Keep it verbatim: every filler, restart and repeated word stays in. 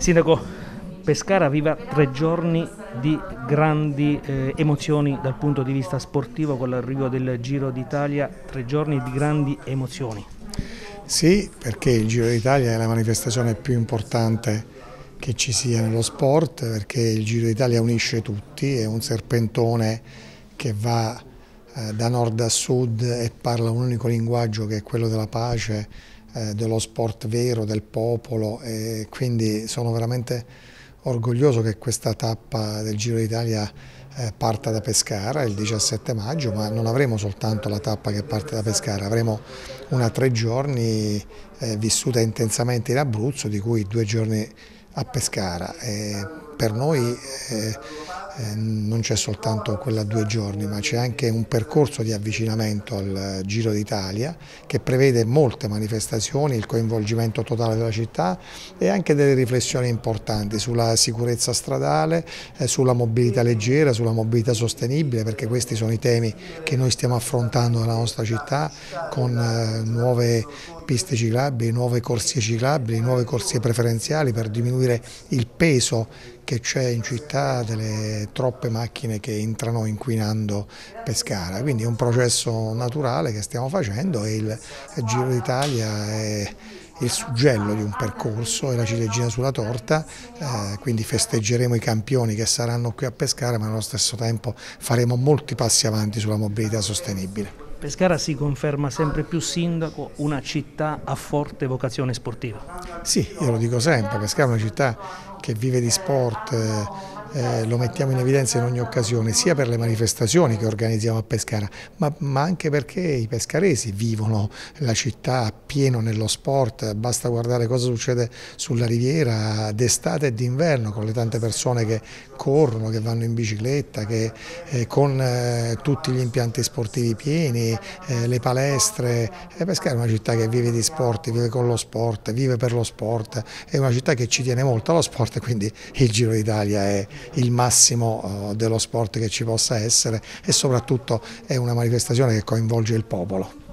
Sindaco, Pescara viva tre giorni di grandi eh, emozioni dal punto di vista sportivo con l'arrivo del Giro d'Italia, tre giorni di grandi emozioni. Sì, perché il Giro d'Italia è la manifestazione più importante che ci sia nello sport, perché il Giro d'Italia unisce tutti, è un serpentone che va eh, da nord a sud e parla un unico linguaggio che è quello della pace, eh, dello sport vero, del popolo, e quindi sono veramente orgoglioso che questa tappa del Giro d'Italia eh, parta da Pescara il diciassette maggio, ma non avremo soltanto la tappa che parte da Pescara, avremo una tre giorni eh, vissuta intensamente in Abruzzo, di cui due giorni a Pescara. E per noi eh, eh, non c'è soltanto quella due giorni, ma c'è anche un percorso di avvicinamento al Giro d'Italia che prevede molte manifestazioni, il coinvolgimento totale della città e anche delle riflessioni importanti sulla sicurezza stradale, eh, sulla mobilità leggera, sulla mobilità sostenibile, perché questi sono i temi che noi stiamo affrontando nella nostra città con eh, nuove piste ciclabili, nuove corsie ciclabili, nuove corsie preferenziali per diminuire il peso che c'è in città delle troppe macchine che entrano inquinando Pescara. Quindi è un processo naturale che stiamo facendo e il Giro d'Italia è il suggello di un percorso, è la ciliegina sulla torta, eh, quindi festeggeremo i campioni che saranno qui a Pescara, ma allo stesso tempo faremo molti passi avanti sulla mobilità sostenibile. Pescara si conferma sempre più, sindaco, una città a forte vocazione sportiva. Sì, io lo dico sempre, Pescara è una città che vive di sport, eh, eh, lo mettiamo in evidenza in ogni occasione, sia per le manifestazioni che organizziamo a Pescara, ma, ma anche perché i pescaresi vivono la città pieno nello sport, basta guardare cosa succede sulla riviera d'estate e d'inverno con le tante persone che corrono, che vanno in bicicletta, che eh, con eh, tutti gli impianti sportivi pieni, eh, le palestre. E Pescara è una città che vive di sport, vive con lo sport, vive per lo sport, è una città che ci tiene molto allo sport, quindi il Giro d'Italia è il massimo dello sport che ci possa essere e soprattutto è una manifestazione che coinvolge il popolo.